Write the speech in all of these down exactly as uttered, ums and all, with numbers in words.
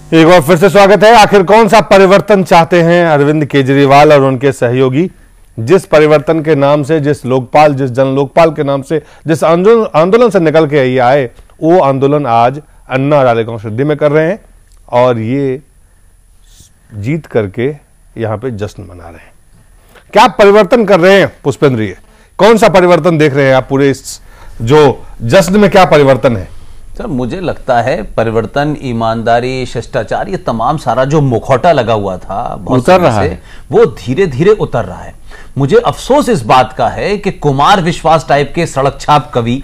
एक बार फिर से स्वागत है। आखिर कौन सा परिवर्तन चाहते हैं अरविंद केजरीवाल और उनके सहयोगी? जिस परिवर्तन के नाम से, जिस लोकपाल, जिस जन लोकपाल के नाम से, जिस आंदोलन आंदोलन से निकल के ये आए, वो आंदोलन आज अन्ना रालेगांव सिद्धि में कर रहे हैं और ये जीत करके यहां पे जश्न मना रहे हैं। क्या परिवर्तन कर रहे हैं पुष्पेंद्र? ये कौन सा परिवर्तन देख रहे हैं आप पूरे इस जो जश्न में? क्या परिवर्तन है सर? मुझे लगता है परिवर्तन, ईमानदारी, शिष्टाचार, ये तमाम सारा जो मुखौटा लगा हुआ था उतर रहा है, वो धीरे धीरे उतर रहा है। मुझे अफसोस इस बात का है कि कुमार विश्वास टाइप के सड़क छाप कवि,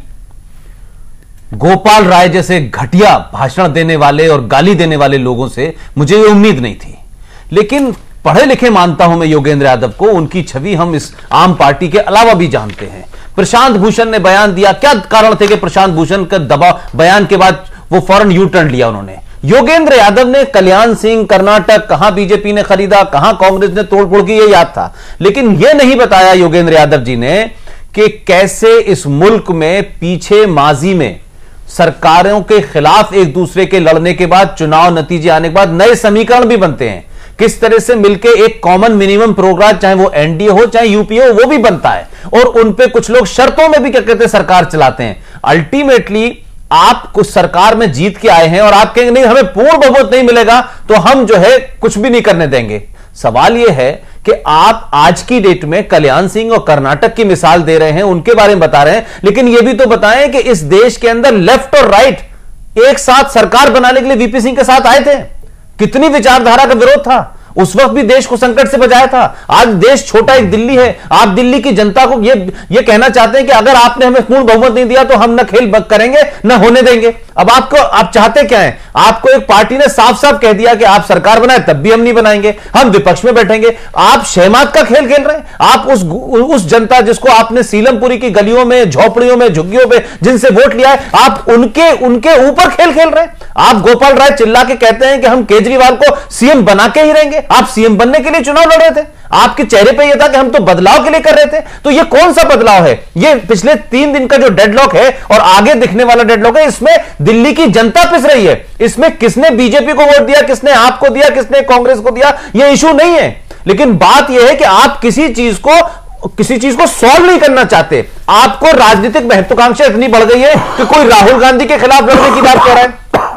गोपाल राय जैसे घटिया भाषण देने वाले और गाली देने वाले लोगों से मुझे ये उम्मीद नहीं थी। लेकिन पढ़े लिखे मानता हूं मैं योगेंद्र यादव को, उनकी छवि हम इस आम पार्टी के अलावा भी जानते हैं। प्रशांत भूषण ने बयान दिया, क्या कारण थे कि प्रशांत भूषण का दबाव बयान के बाद वो फौरन यू टर्न लिया उन्होंने? योगेंद्र यादव ने कल्याण सिंह, कर्नाटक, कहां बीजेपी ने खरीदा, कहां कांग्रेस ने तोड़फोड़ की, ये याद था। लेकिन यह नहीं बताया योगेंद्र यादव जी ने कि कैसे इस मुल्क में पीछे माजी में सरकारों के खिलाफ एक दूसरे के लड़ने के बाद, चुनाव नतीजे आने के बाद नए समीकरण भी बनते हैं। किस तरह से मिलके एक कॉमन मिनिमम प्रोग्राम, चाहे वो एनडीए हो चाहे यूपीए हो, वो भी बनता है और उन पे कुछ लोग शर्तों में भी क्या कहते हैं सरकार चलाते हैं। अल्टीमेटली आप कुछ सरकार में जीत के आए हैं और आप कहेंगे नहीं हमें पूर्ण बहुमत नहीं मिलेगा तो हम जो है कुछ भी नहीं करने देंगे। सवाल यह है कि आप आज की डेट में कल्याण सिंह और कर्नाटक की मिसाल दे रहे हैं, उनके बारे में बता रहे हैं, लेकिन यह भी तो बताएं कि इस देश के अंदर लेफ्ट और राइट एक साथ सरकार बनाने के लिए वीपी सिंह के साथ आए थे। कितनी विचारधारा का विरोध था, उस वक्त भी देश को संकट से बचाया था। आज देश छोटा एक दिल्ली है, आप दिल्ली की जनता को ये ये कहना चाहते हैं कि अगर आपने हमें पूर्ण बहुमत नहीं दिया तो हम न खेल करेंगे न होने देंगे। अब आपको आप चाहते क्या है? आपको एक पार्टी ने साफ साफ कह दिया कि आप सरकार बनाए तब भी हम नहीं बनाएंगे, हम विपक्ष में बैठेंगे। आप शहमात का खेल खेल रहे हैं। आप उस उस जनता जिसको आपने सीलमपुरी की गलियों में, झोपड़ियों में, झुग्गियों में जिनसे वोट लिया है, आप उनके उनके ऊपर खेल खेल रहे हैं। आप गोपाल राय चिल्ला के कहते हैं कि हम केजरीवाल को सीएम बना के ही रहेंगे। आप सीएम बनने के लिए चुनाव लड़ रहे थे, आपके चेहरे पे यह था कि हम तो बदलाव के लिए कर रहे थे। तो ये कौन सा बदलाव है? ये पिछले तीन दिन का जो डेडलॉक है और आगे दिखने वाला डेडलॉक है, इसमें दिल्ली की जनता पिस रही है। इसमें किसने बीजेपी को वोट दिया, किसने आपको दिया, किसने कांग्रेस को दिया, यह इशू नहीं है। लेकिन बात यह है कि आप किसी चीज को किसी चीज को सॉल्व नहीं करना चाहते। आपको राजनीतिक महत्वाकांक्षा इतनी बढ़ गई है कि कोई राहुल गांधी के खिलाफ लड़ने की बात कर रहा है,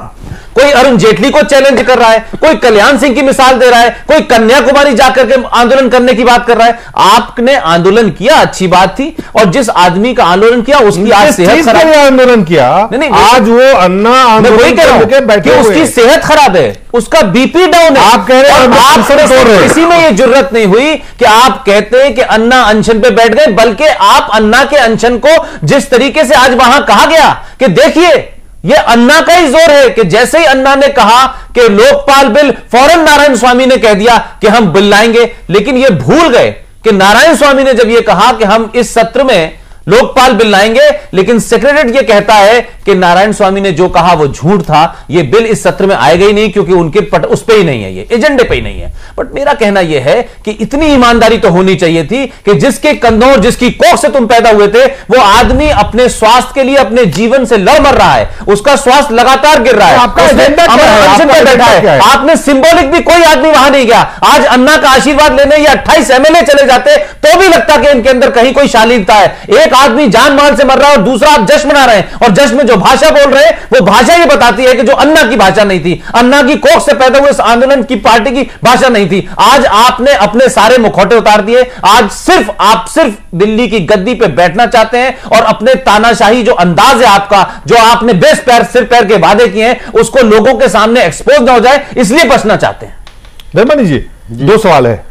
कोई अरुण जेटली को चैलेंज कर रहा है, कोई कल्याण सिंह की मिसाल दे रहा है, कोई कन्याकुमारी जाकर के आंदोलन करने की बात कर रहा है। आपने आंदोलन किया, अच्छी बात थी, और जिस आदमी का आंदोलन किया उसकी आज सेहत खराब है। आंदोलन किया नहीं, नहीं, आज वो अन्ना आंदोलन वही कह रहा हूं कि उसकी सेहत खराब है, उसका बीपी डाउन है। आप कह रहे हैं आप किसी में ये जरूरत नहीं हुई कि आप कहते हैं कि अन्ना अनशन पे बैठ गए, बल्कि आप अन्ना के अनशन को जिस तरीके से आज वहां कहा गया कि देखिए ये अन्ना का ही जोर है कि जैसे ही अन्ना ने कहा कि लोकपाल बिल, फौरन नारायण स्वामी ने कह दिया कि हम बिल लाएंगे। लेकिन ये भूल गए कि नारायण स्वामी ने जब ये कहा कि हम इस सत्र में लोकपाल बिल लाएंगे, लेकिन सेक्रेटरीट ये कहता है कि नारायण स्वामी ने जो कहा वो झूठ था, ये बिल इस सत्र में आएगा ही नहीं क्योंकि उनके पट उस पे ही नहीं है, ये एजेंडे पे ही नहीं है। बट मेरा कहना यह है कि इतनी ईमानदारी तो होनी चाहिए थी कि जिसके कंधों और जिसकी कोख से तुम पैदा हुए थे, वो आदमी अपने स्वास्थ्य के लिए अपने जीवन से लड़ मर रहा है, उसका स्वास्थ्य लगातार गिर रहा है, आपका एजेंडा बैठा है। आपने सिंबॉलिक भी कोई आदमी वहां नहीं गया। आज अन्ना का आशीर्वाद लेने या अट्ठाईस एमएलए चले जाते तो भी लगता कि इनके अंदर कहीं कोई शालीनता है। एक आदमी जान माल से मर रहा है और दूसरा आप जश्न मना रहे हैं, और जश्न में जो भाषा बोल रहे हैं वो भाषा ये बताती है कि जो अन्ना की भाषा नहीं थी, अन्ना की कोख से पैदा हुए इस आंदोलन की पार्टी की भाषा नहीं थी। आज आपने अपने सारे मुखौटे उतार दिए। आज सिर्फ आप सिर्फ दिल्ली की गद्दी पे बैठना चाहते हैं और अपने तानाशाही जो अंदाज है आपका, जो आपने बेस पैर सिर पैर के वादे किए हैं, उसको लोगों के सामने एक्सपोज ना हो जाए, इसलिए बचना चाहते हैं। धर्मानी जी, दो सवाल है।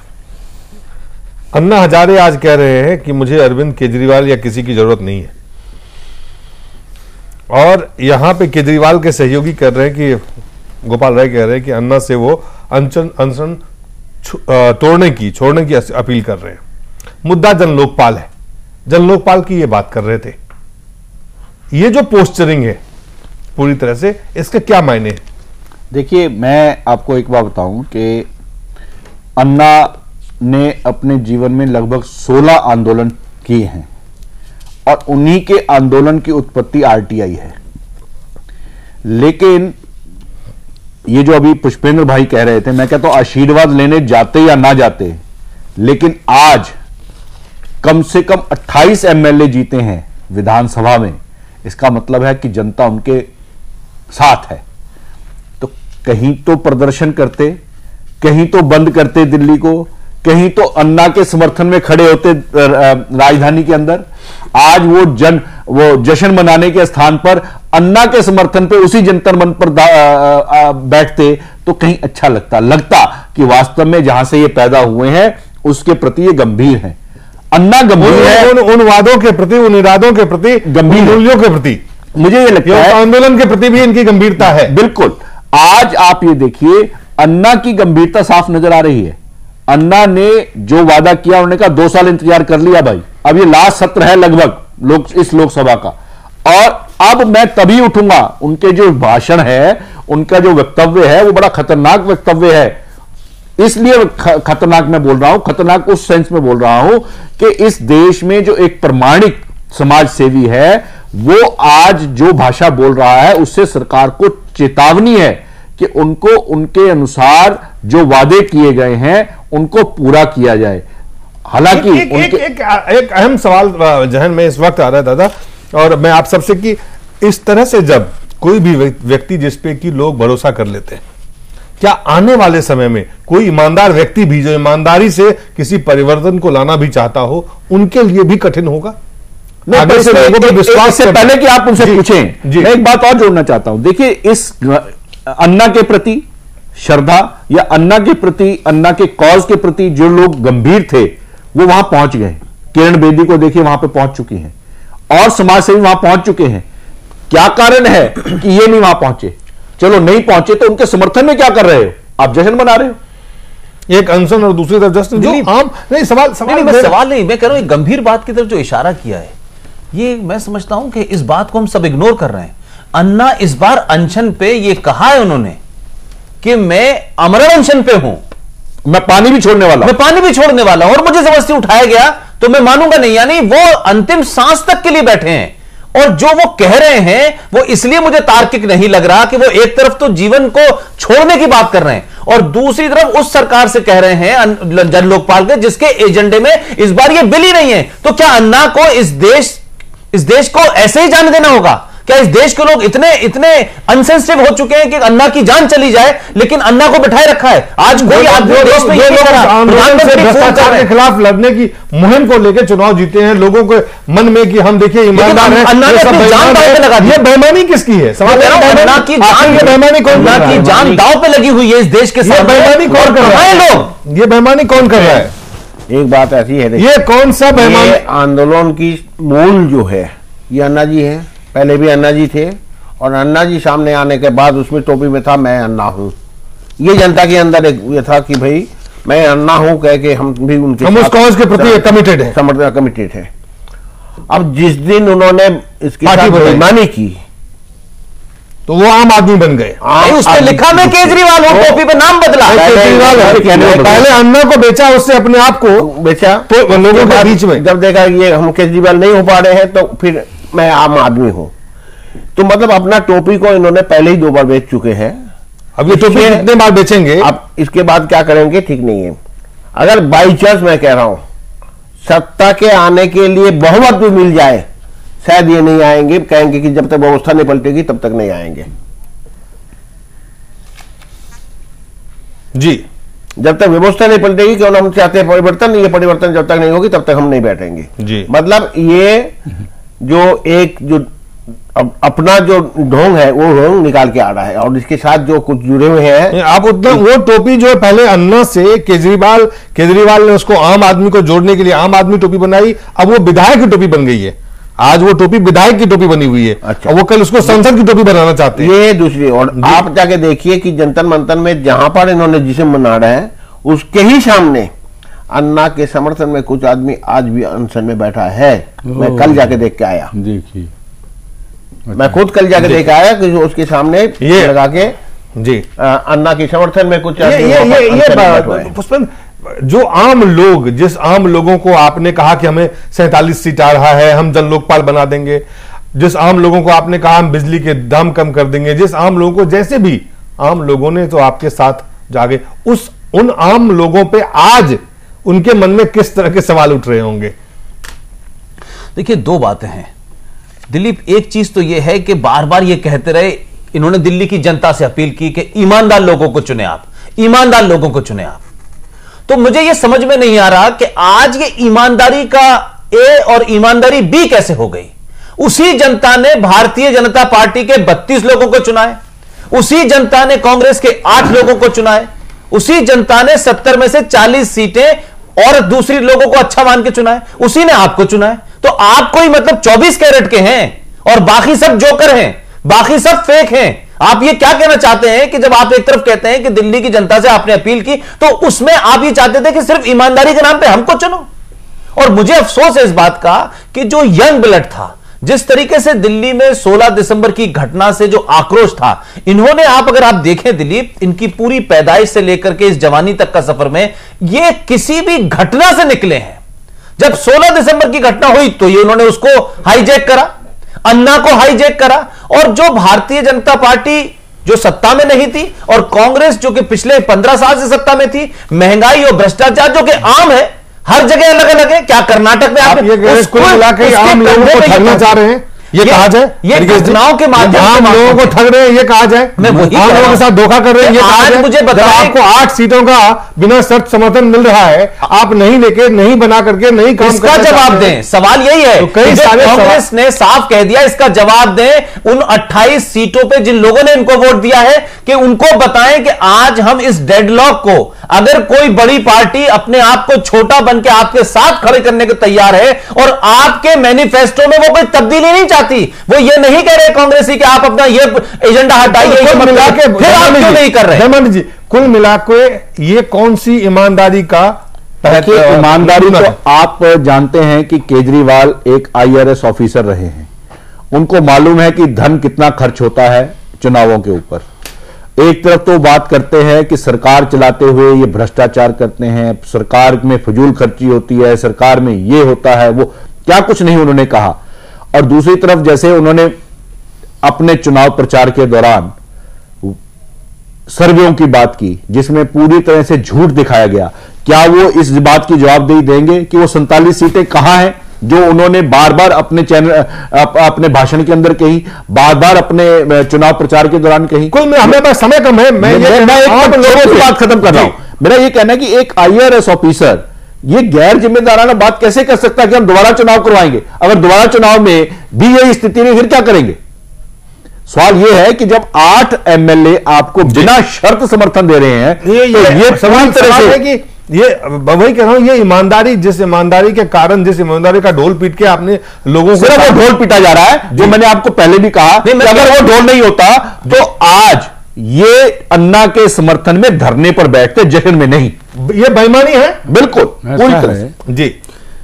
अन्ना हजारे आज कह रहे हैं कि मुझे अरविंद केजरीवाल या किसी की जरूरत नहीं है, और यहां पे केजरीवाल के सहयोगी कर रहे हैं कि गोपाल राय कह रहे हैं कि अन्ना से वो अनशन अनशन तोड़ने की छोड़ने की अपील कर रहे हैं। मुद्दा जन लोकपाल है, जन लोकपाल की ये बात कर रहे थे। ये जो पोस्चरिंग है पूरी तरह से, इसके क्या मायने हैं? देखिए, मैं आपको एक बात बताऊं कि अन्ना ने अपने जीवन में लगभग सोलह आंदोलन किए हैं और उन्हीं के आंदोलन की उत्पत्ति आरटीआई है। लेकिन ये जो अभी पुष्पेंद्र भाई कह रहे थे, मैं कहता हूं आशीर्वाद लेने जाते या ना जाते, लेकिन आज कम से कम अट्ठाईस एमएलए जीते हैं विधानसभा में, इसका मतलब है कि जनता उनके साथ है। तो कहीं तो प्रदर्शन करते, कहीं तो बंद करते दिल्ली को, कहीं तो अन्ना के समर्थन में खड़े होते राजधानी के अंदर। आज वो जन वो जश्न मनाने के स्थान पर अन्ना के समर्थन पे उसी जंतर मंच पर आ, आ, बैठते तो कहीं अच्छा लगता लगता कि वास्तव में जहां से ये पैदा हुए हैं उसके प्रति ये गंभीर हैं। अन्ना गंभीर है उन, उन वादों के प्रति, उन इरादों के प्रति, गंभीर मूल्यों के प्रति, मुझे ये लगता है आंदोलन के प्रति भी इनकी गंभीरता है। बिल्कुल। आज आप ये देखिए, अन्ना की गंभीरता साफ नजर आ रही है। अन्ना ने जो वादा किया, उन्होंने कहा दो साल इंतजार कर लिया भाई, अब ये लास्ट सत्र है लगभग लोक इस लोकसभा का, और अब मैं तभी उठूंगा। उनके जो भाषण है, उनका जो वक्तव्य है, वो बड़ा खतरनाक वक्तव्य है। इसलिए खतरनाक मैं बोल रहा हूं, खतरनाक उस सेंस में बोल रहा हूं कि इस देश में जो एक प्रमाणिक समाज सेवी है, वो आज जो भाषा बोल रहा है, उससे सरकार को चेतावनी है कि उनको उनके अनुसार जो वादे किए गए हैं उनको पूरा किया जाए। हालांकि एक, एक, एक, एक अहम सवाल जहन में इस वक्त आ रहा है दादा, और मैं आप सबसे कि इस तरह से जब कोई भी व्यक्ति जिस पे कि लोग भरोसा कर लेते हैं, क्या आने वाले समय में कोई ईमानदार व्यक्ति भी जो ईमानदारी से किसी परिवर्तन को लाना भी चाहता हो, उनके लिए भी कठिन होगा? आगे से लोगों पर विश्वास से पहले कि आप उनसे पूछें, मैं एक बात और जोड़ना चाहता हूं। देखिए, इस अन्ना के प्रति श्रद्धा या अन्ना के प्रति, अन्ना के कॉज के प्रति जो लोग गंभीर थे, वो वहां पहुंच गए। किरण बेदी को देखिए, वहां पे पहुंच चुकी हैं, और समाज सेवी वहां पहुंच चुके हैं। क्या कारण है कि ये नहीं वहां पहुंचे? चलो नहीं पहुंचे तो उनके समर्थन में क्या कर रहे हो? आप जश्न मना रहे हो, एक अनशन, और दूसरी तरफ जश्न। जो आम नहीं सवाल सवाल नहीं, मैं सवाल नहीं, मैं कह रहा हूं एक गंभीर बात की तरफ जो इशारा किया है, ये मैं समझता हूं कि इस बात को हम सब इग्नोर कर रहे हैं। अन्ना इस बार अनशन पे ये कहा है उन्होंने कि मैं अमरण अनशन पे हूं, मैं पानी भी छोड़ने वाला मैं पानी भी छोड़ने वाला हूं, और मुझे जबरदस्ती उठाया गया तो मैं मानूंगा नहीं। यानी वो अंतिम सांस तक के लिए बैठे हैं, और जो वो कह रहे हैं वो इसलिए मुझे तार्किक नहीं लग रहा कि वो एक तरफ तो जीवन को छोड़ने की बात कर रहे हैं, और दूसरी तरफ उस सरकार से कह रहे हैं जन लोकपाल के, जिसके एजेंडे में इस बार ये बिल ही नहीं है। तो क्या अन्ना को इस देश इस देश को ऐसे ही जाने देना होगा? क्या इस देश के लोग इतने इतने अनसेंसिटिव हो चुके हैं कि अन्ना की जान चली जाए, लेकिन अन्ना को बिठाए रखा है? आज कोई आदमी देश में भ्रष्टाचार के खिलाफ लड़ने की मुहिम को लेकर चुनाव जीते हैं, लोगों के मन में कि हम देखिए ईमानदार हैं, अन्ना ने अपनी जान दांव पे लगा दी। ये बेईमानी किसकी है? सवाल अन्ना की जान बेईमानी कौन अन्ना की जान दांव पे लगी हुई है इस देश के साथ। बेईमानी कौन कर रहा है? लोग ये बेईमानी कौन कर रहा है? एक बात ऐसी है, ये कौन सा बेईमानी? आंदोलन की मूल जो है ये अन्ना जी है, पहले भी अन्ना जी थे, और अन्ना जी सामने आने के बाद उसमें टोपी में था मैं अन्ना हूं। ये जनता के अंदर एक ये था कि भाई मैं अन्ना हूं कह के हम भी उनके हम उस कॉज के प्रति कमिटेड है, समर्थन कमिटेड है। अब जिस दिन उन्होंने इसकी बेईमानी की तो वो आम आदमी बन गए। उस पर लिखा मैं केजरीवाल हूं, टोपी पे नाम बदला। केजरीवाल पहले अन्ना को बेचा, उससे अपने आप को बेचा तो लोगों के बीच में। जब देखा ये हम केजरीवाल नहीं हो पा रहे हैं तो फिर मैं आम आदमी हूं। तो मतलब अपना टोपी को इन्होंने पहले ही दो बार बेच चुके हैं। अब ये टोपी कितने बार बेचेंगे? अब इसके बाद क्या करेंगे ठीक नहीं है। अगर बाई चांस मैं कह रहा हूं सत्ता के आने के लिए बहुमत भी मिल जाए, शायद ये नहीं आएंगे, कहेंगे कि जब तक व्यवस्था नहीं पलटेगी तब तक नहीं आएंगे। जी, जब तक व्यवस्था नहीं पलटेगी, क्यों हम चाहते हैं परिवर्तन, ये परिवर्तन जब तक नहीं होगी तब तक हम नहीं बैठेंगे। जी, मतलब ये जो एक जो अब अपना जो ढोंग है वो ढोंग निकाल के आ रहा है, और इसके साथ जो कुछ जुड़े हुए हैं। आप उतना वो टोपी जो है पहले अन्ना से केजरीवाल केजरीवाल ने उसको आम आदमी को जोड़ने के लिए आम आदमी टोपी बनाई, अब वो विधायक की टोपी बन गई है। आज वो टोपी विधायक की टोपी बनी हुई है। अच्छा। और वो कल उसको संसद की टोपी बनाना चाहते हैं। ये दूसरी, और आप जाके देखिए कि जंतर मंतर में जहां पर इन्होंने जिस्म बना रहे हैं उसके ही सामने अन्ना के समर्थन में कुछ आदमी आज भी अनशन में बैठा है। मैं कल जाके देख के आया, देखिए मैं खुद कल जाके देख के आया कि उसके सामने ये लगा के जी अन्ना के समर्थन में कुछ ये ये ये, ये पुष्पन, जो आम लोग, जिस आम लोगों को आपने कहा कि हमें सैंतालीस सीट आ रहा है, हम जन लोकपाल बना देंगे, जिस आम लोगों को आपने कहा हम बिजली के दाम कम कर देंगे, जिस आम लोगों को जैसे भी आम लोगों ने तो आपके साथ जागे, उस उन आम लोगों पे आज उनके मन में किस तरह के सवाल उठ रहे होंगे? देखिए, दो बातें हैं दिलीप। एक चीज तो यह है कि बार बार यह कहते रहे, इन्होंने दिल्ली की जनता से अपील की कि ईमानदार लोगों को चुने आप, ईमानदार लोगों को चुने आप। तो मुझे यह समझ में नहीं आ रहा कि आज ये ईमानदारी का ए और ईमानदारी बी कैसे हो गई। उसी जनता ने भारतीय जनता पार्टी के बत्तीस लोगों को चुना है, उसी जनता ने कांग्रेस के आठ लोगों को चुना है, उसी जनता ने सत्तर में से चालीस सीटें और दूसरी लोगों को अच्छा मान के चुना है, उसी ने आपको चुना है। तो आप कोई मतलब चौबीस कैरेट के हैं और बाकी सब जोकर हैं, बाकी सब फेक हैं। आप ये क्या कहना चाहते हैं कि जब आप एक तरफ कहते हैं कि दिल्ली की जनता से आपने अपील की, तो उसमें आप ये चाहते थे कि सिर्फ ईमानदारी के नाम पे हमको चुनो। और मुझे अफसोस है इस बात का कि जो यंग ब्लड था, जिस तरीके से दिल्ली में सोलह दिसंबर की घटना से जो आक्रोश था, इन्होंने, आप अगर आप देखें दिलीप, इनकी पूरी पैदाइश से लेकर के इस जवानी तक का सफर में ये किसी भी घटना से निकले हैं। जब सोलह दिसंबर की घटना हुई तो ये उन्होंने उसको हाईजैक करा, अन्ना को हाईजैक करा, और जो भारतीय जनता पार्टी जो सत्ता में नहीं थी और कांग्रेस जो कि पिछले पंद्रह साल से सत्ता में थी, महंगाई और भ्रष्टाचार जो कि आम है, हर जगह अलग अलग है। क्या कर्नाटक में आप ये कुल मिलाकर के आम लोगों को ठगना चाह रहे हैं, ये कहा जाए? ये घटनाओं के माध्यम आम लोगों को ठग रहे हैं, ये कहा जाए? मैं वही आम लोगों के साथ धोखा कर रहे हैं, ये कहा जाए? मुझे बताएं, आपको आठ सीटों का बिना शर्त समर्थन मिल रहा है, आप नहीं लेके, नहीं बना करके, नहीं काम इसका जवाब दें। सवाल यही है, तो कई सारे कांग्रेस ने साफ कह दिया, इसका जवाब दें। उन अट्ठाईस सीटों पे जिन लोगों ने इनको वोट दिया है, कि उनको बताएं कि आज हम इस डेडलॉक को, अगर कोई बड़ी पार्टी अपने आप को छोटा बन के आपके साथ खड़े करने को तैयार है और आपके मैनिफेस्टो में वो कोई तब्दीली नहीं चाहती, वो ये नहीं कह रहे कांग्रेसी कि आप अपना ये एजेंडा हटाइए, कुल मिला के फिर आप क्यों नहीं कर रहे? हेमंत जी, कुल मिला के ये कौन सी ईमानदारी का? देखिए, ईमानदारी तो आप जानते हैं कि केजरीवाल एक आईआरएस ऑफिसर रहे हैं, उनको मालूम है कि धन कितना खर्च होता है चुनावों के ऊपर। एक तरफ तो बात करते हैं कि सरकार चलाते हुए ये भ्रष्टाचार करते हैं, सरकार में फजूल खर्ची होती है, सरकार में ये होता है, वो क्या कुछ नहीं उन्होंने कहा। और दूसरी तरफ जैसे उन्होंने अपने चुनाव प्रचार के दौरान सर्वेयों की बात की, जिसमें पूरी तरह से झूठ दिखाया गया, क्या वो इस बात की जवाबदेही देंगे कि वो सैंतालीस सीटें कहां हैं जो उन्होंने बार बार अपने चैनल अप, अपने भाषण के अंदर कही, बार बार अपने चुनाव प्रचार के दौरान कही? कुल में हमें पास समय कम है, मैं ये मैं एक लोगों की बात खत्म कर रहा हूं। मेरा ये कहना है कि एक आईआरएस ऑफिसर ये गैर जिम्मेदाराना बात कैसे कर सकता है कि हम दोबारा चुनाव करवाएंगे? अगर दोबारा चुनाव में भी यही स्थिति नहीं, फिर क्या करेंगे? सवाल यह है कि जब आठ एमएलए आपको बिना शर्त समर्थन दे रहे हैं, ये ये, तो ये सवाल तरह से है कि ये वही कह रहा हूं, ये ईमानदारी, जिस ईमानदारी के कारण, जिस ईमानदारी का ढोल पीट के आपने लोगों को, सिर्फ वो ढोल पीटा जा रहा है, जो मैंने आपको पहले भी कहा कि अगर वो ढोल नहीं होता तो आज ये अन्ना के समर्थन में धरने पर बैठते, जश्न में नहीं। ये बेईमानी है, बिल्कुल पूरी तरह से जी।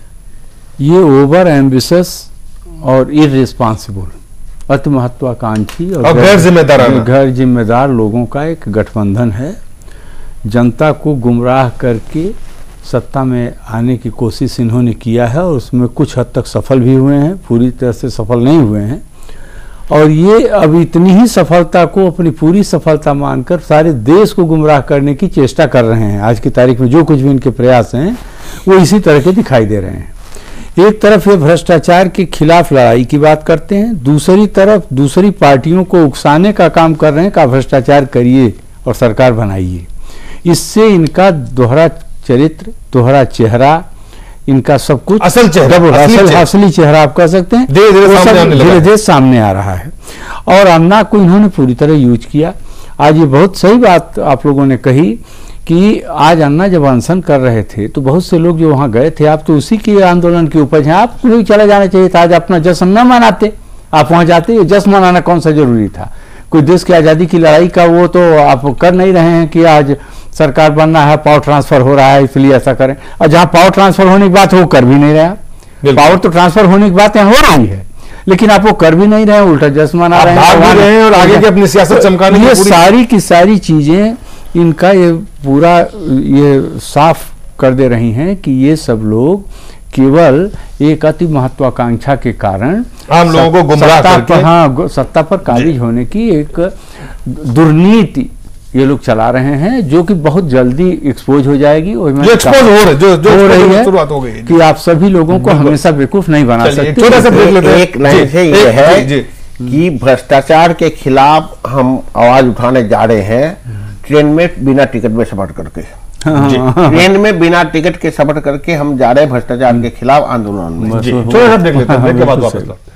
ये ओवर एम्बिशियस और इररिस्पांसिबल, अति महत्वाकांक्षी और, और गैर जिम्मेदाराना, गैर जिम्मेदार लोगों का एक गठबंधन है। जनता को गुमराह करके सत्ता में आने की कोशिश इन्होंने किया है और उसमें कुछ हद तक सफल भी हुए हैं, पूरी तरह से सफल नहीं हुए हैं। और ये अब इतनी ही सफलता को अपनी पूरी सफलता मानकर सारे देश को गुमराह करने की चेष्टा कर रहे हैं। आज की तारीख में जो कुछ भी इनके प्रयास हैं वो इसी तरह के दिखाई दे रहे हैं। एक तरफ ये भ्रष्टाचार के खिलाफ लड़ाई की बात करते हैं, दूसरी तरफ दूसरी पार्टियों को उकसाने का काम कर रहे हैं कि भ्रष्टाचार करिए और सरकार बनाइए। इससे इनका दोहरा चरित्र, दोहरा चेहरा, इनका सब कुछ असल चेहरा, असल असली चेहरा आप कह सकते हैं, धीरे धीरे सामने धीरे धीरे सामने आ रहा है। और अन्ना को इन्होंने पूरी तरह यूज किया। आज ये बहुत सही बात आप लोगों ने कही कि आज अन्ना जब अनशन कर रहे थे तो बहुत से लोग जो वहां गए थे, आप तो उसी के आंदोलन की उपज हैं, आपको भी चला जाना चाहिए था। आज अपना जश्न न मनाते, आप वहां जाते, जश्न मनाना कौन सा जरूरी था? कोई देश की आजादी की लड़ाई का वो तो आप कर नहीं रहे हैं कि आज सरकार बनना है, पावर ट्रांसफर हो रहा है इसलिए ऐसा करें। और जहां पावर ट्रांसफर होने की बात है वो कर भी नहीं रहे। पावर तो ट्रांसफर होने की बात यहाँ हो रही है, लेकिन आप वो कर भी नहीं रहे, उल्टा जश्न मना रहे हैं और आगे की अपनी सियासत चमकाने। ये सारी की सारी चीजें इनका ये पूरा ये साफ कर दे रही हैं कि ये सब लोग केवल एक अति महत्वाकांक्षा के कारण आम लोगों को गुमराह करके, हाँ, सत्ता पर काबिज होने की एक दुर्नीति ये लोग चला रहे हैं, जो कि बहुत जल्दी एक्सपोज हो जाएगी। और मैं जो एक्सपोज हो रहे जो जो हो रही है शुरुआत हो गई है कि आप सभी लोगों को हमेशा बेवकूफ नहीं बना सकते। छोटा सा ब्रेक लेते हैं। एक लाइन से ये है कि भ्रष्टाचार के खिलाफ हम आवाज उठाने जा रहे हैं, ट्रेन में बिना टिकट में सफर करके। ट्रेन में बिना टिकट के सफर करके हम जा रहे हैं भ्रष्टाचार के खिलाफ आंदोलन में। छोटा सा ब्रेक लेते हैं, ब्रेक के बाद वापस